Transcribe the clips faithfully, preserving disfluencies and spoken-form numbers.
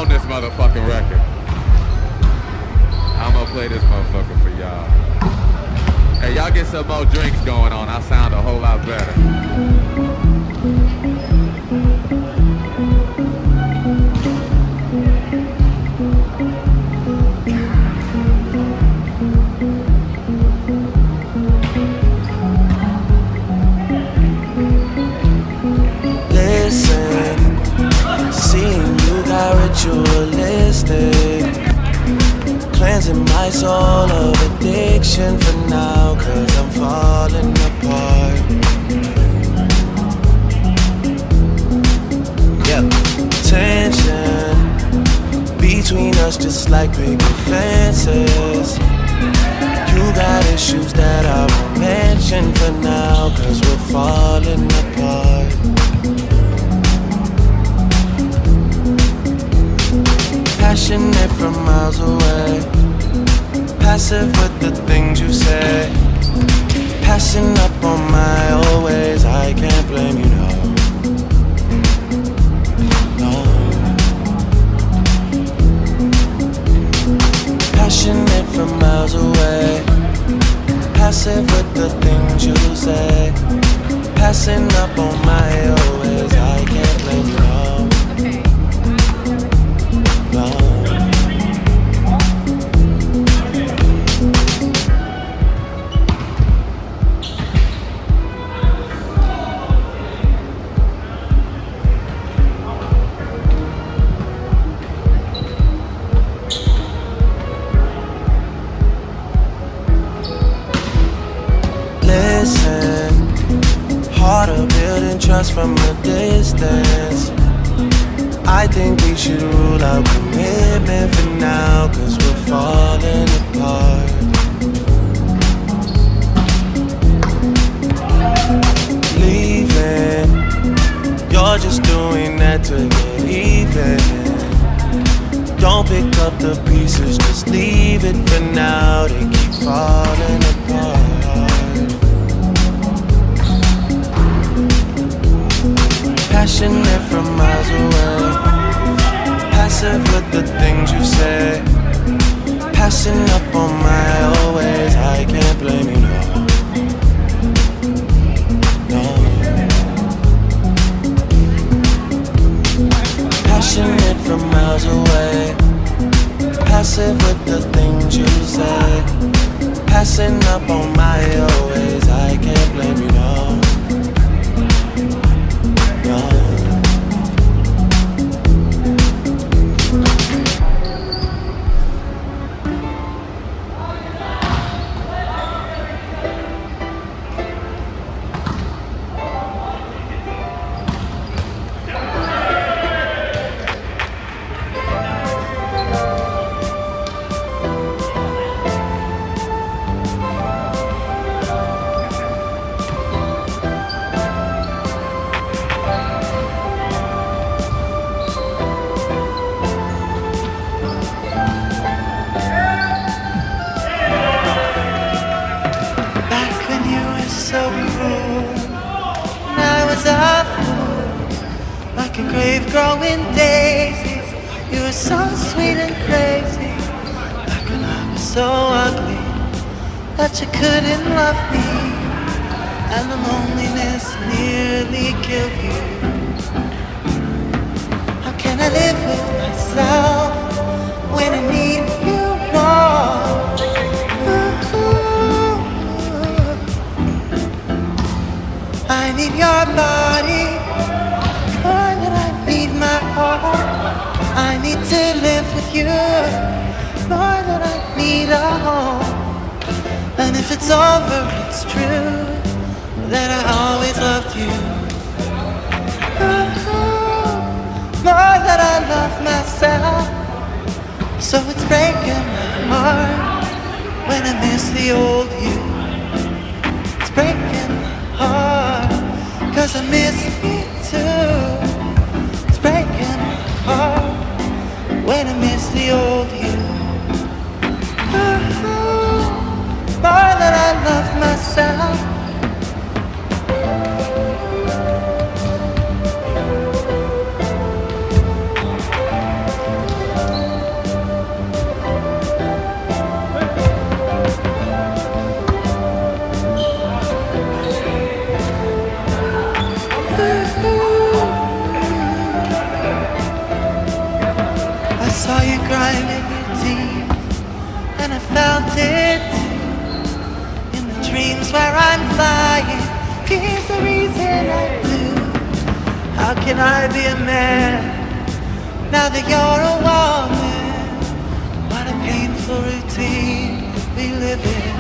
on this motherfucking record. I'm gonna play this motherfucker for y'all. Hey, y'all get some more drinks going on. I sound a whole lot better. Listen, seeing you got ritualistic, cleansing my soul of addiction for now, cause I'm falling apart. Yep, tension between us just like big fences. You got issues that I won't mention for now, cause we're falling apart. Passionate from miles away, passive with the things you say, passing up on my old ways. I can't blame you, no, no. Passionate from miles away, passive with the things you say, passing up on my old ways. I can't blame you, no. Listen, harder building trust from a distance. I think we should rule out commitment for now, cause we're falling apart. Leaving, you're just doing that to get even. Don't pick up the pieces, just leave it for now. They keep falling apart. Passionate from miles away, passive with the things you say, passing up on my old ways. I can't blame you, no, no. Passionate from miles away, passive with the things you say, passing up on my old ways. I can't blame you, no. Like a grave growing daisies, you were so sweet and crazy. Like when I was so ugly that you couldn't love me, and the loneliness nearly killed you. How can I live with myself when I need you more? Ooh, I need your body more than I need my heart. I need to live with you more than I need a home. And if it's over, it's true that I always loved you. Ooh, more than I love myself. So it's breaking my heart when I miss the old you. It's breaking my heart 'cause I miss you too. It's breaking my heart when I miss the old you. Ooh, more than I love myself. growing in your teeth, and I felt it in the dreams where I'm flying. Here's the reason I do. How can I be a man now that you're a woman? What a painful routine we live in.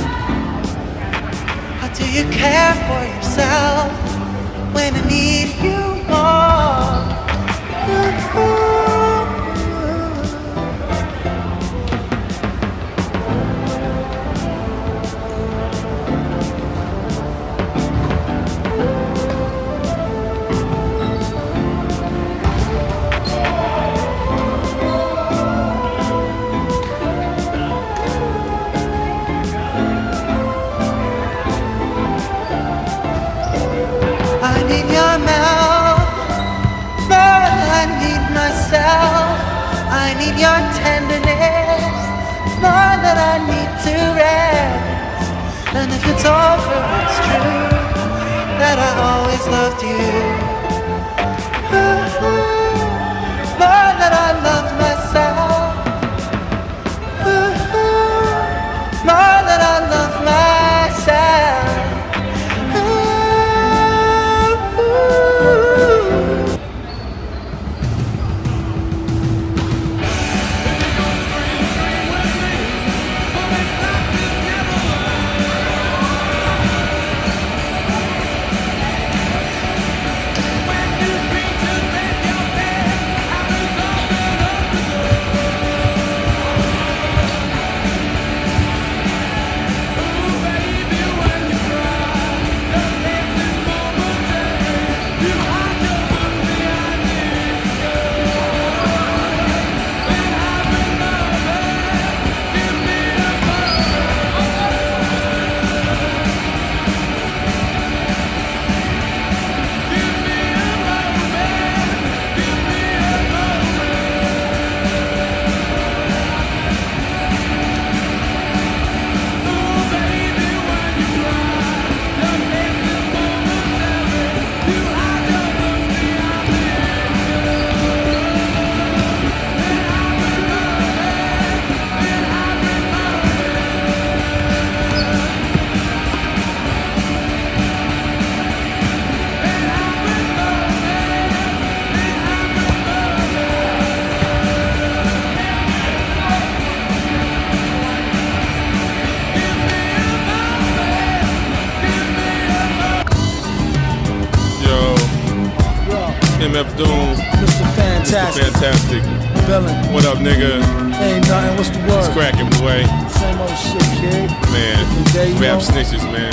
How do you care for yourself when I need you more? Ooh, ooh. I need your mouth more than I need myself. I need your tenderness more than I need to rest. And if it's over, it's true that I always loved you. Ooh, more than I love myself. Ooh, more than I love myself. M F Doom, Mister Fantastic, Mister Fantastic. Villain. What up, nigga? Ain't nothing. What's the word? It's cracking, boy. Same old shit, kid. Man, Day, rap know? snitches, man.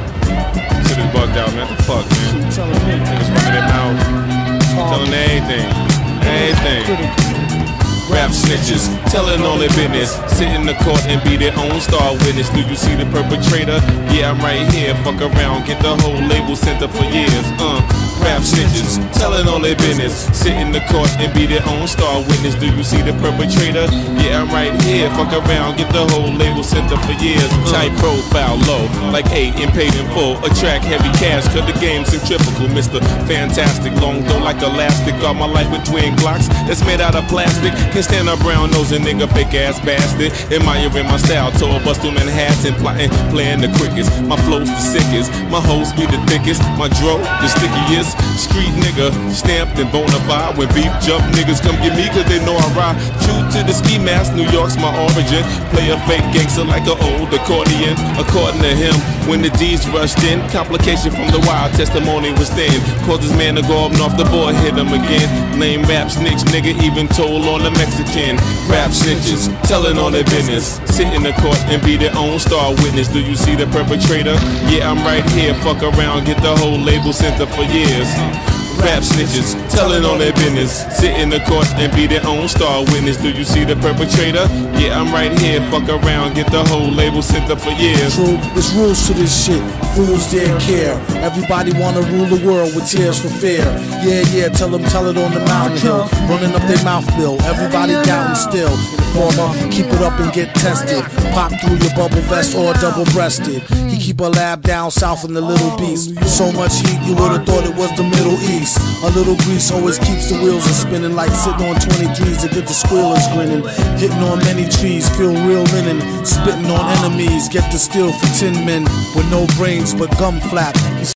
Shit is bugged out, man. What the fuck, man? Shit, telling me. Niggas running their mouth, telling everything, everything. Rap snitches, telling all their business. Sit in the court and be their own star witness. Do you see the perpetrator? Yeah, I'm right here. Fuck around, get the whole label sent up for years. Uh, rap snitches, telling all their business. Sit in the court and be their own star witness. Do you see the perpetrator? Yeah, I'm right here. Fuck around, get the whole label sent up for years. Tight profile, low, like eight and paid in full. Attract heavy cash, cause the game's centrifugal. Mister Fantastic, long though like elastic. All my life with twin Glocks that's made out of plastic. Can stand up brown nose and nigga fake ass bastard. Admiring my style, tour bust through Manhattan, plotting, playing the quickest. My flow's the sickest, my hoes be the thickest. My dro, the stickiest. Street nigga, stamped and bona fide. When beef jump, niggas come get me cause they know I ride. True to the ski mask, New York's my origin. Play a fake gangster like an old accordion. According to him, when the D's rushed in, complication from the wild testimony was thin. Caused this man to go up and off the board, hit him again. Lame rap snitch, nigga, even told on the Mexican. Rap snitches, telling all their business. Sit in the court and be their own star witness. Do you see the perpetrator? Yeah, I'm right here. Fuck around, get the whole label sent up for years. Rap snitches, telling all their business. Sit in the court and be their own star witness. Do you see the perpetrator? Yeah, I'm right here. Fuck around, get the whole label sent up for years. True, there's rules to this shit. Fools dare care. Everybody wanna rule the world with tears for fear. Yeah, yeah, tell them, tell it on the mountain hill. Running up their mouth bill. Everybody doubting still. transformer. Keep it up and get tested. Pop through your bubble vest or double breasted. He keep a lab down south in the Little Beast. So much heat you would've thought it was the Middle East. A little grease always keeps the wheels a spinning, like sitting on twenty-threes to get the squealers grinning. Hitting on many trees, feel real linen. Spitting on enemies, get the steel for tin men with no brains but gum flap. He's